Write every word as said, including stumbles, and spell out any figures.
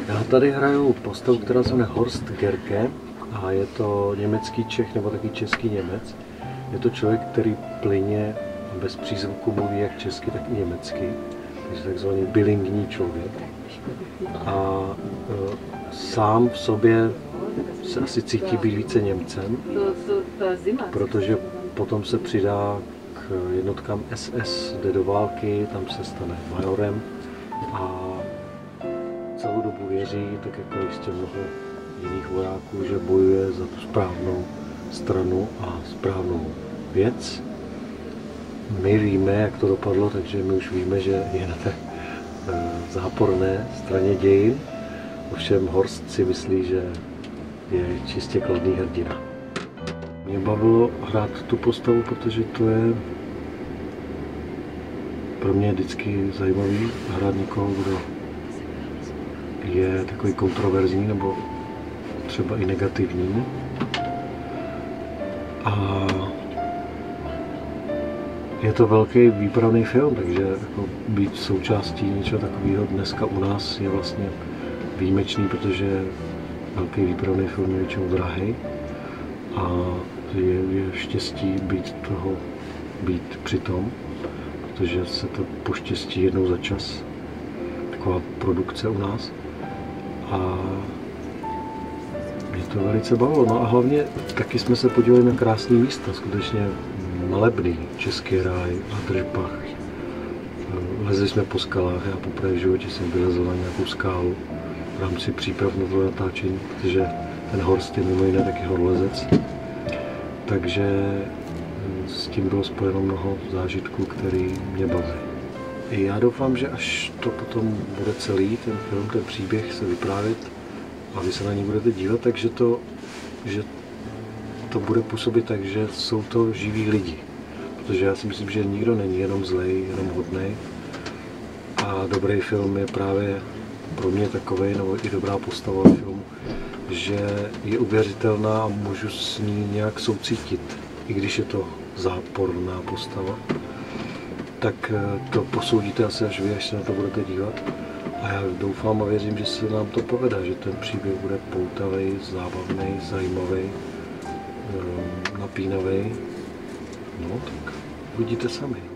Já tady hraju postavu, která se jmenuje Horst Gerke a je to německý Čech nebo taky český Němec. Je to člověk, který plyně bez přízvuku mluví jak česky, tak i německy. Takže takzvaný bilingní člověk. A e, sám v sobě se asi cítí být více Němcem, protože potom se přidá k jednotkám S S, jde do války, tam se stane majorem a celou dobu věří, tak jako jistě mnoho jiných vojáků, že bojuje za tu správnou stranu a správnou věc. My víme, jak to dopadlo, takže my už víme, že je na té záporné straně dějin. Ovšem Horst si myslí, že je čistě kladný hrdina. Mě bavilo hrát tu postavu, protože to je pro mě vždycky zajímavý hrát někoho, kdo je takový kontroverzní nebo třeba i negativní. A je to velký výpravný film, takže jako být součástí něčeho takového dneska u nás je vlastně výjimečný, protože velký výpravný film je většinou drahý a je, je štěstí být toho, být při tom, protože se to poštěstí jednou za čas, taková produkce u nás a mě to velice bavilo. No a hlavně taky jsme se podívali na krásné místa, skutečně malebný, Český ráj, Adržbach. Lezli jsme po skalách, já poprvé v životě jsem vylezl na nějakou skálu v rámci příprav na to natáčení, protože ten Horst je mimo jiné taky horolezec. Takže s tím bylo spojeno mnoho zážitků, který mě baví. I já doufám, že až to potom bude celý, ten film, ten příběh se vyprávět a vy se na ní budete dívat, takže to, že to bude působit tak, že jsou to živí lidi. Protože já si myslím, že nikdo není jenom zlej, jenom hodnej. A dobrý film je právě pro mě takovej, nebo i dobrá postava filmu, že je uvěřitelná a můžu s ní nějak soucítit, i když je to záporná postava. Tak to posoudíte asi až vy, až se na to budete dívat. A já doufám a věřím, že se nám to povede, že ten příběh bude poutavý, zábavný, zajímavý, napínavý. No tak uvidíte sami.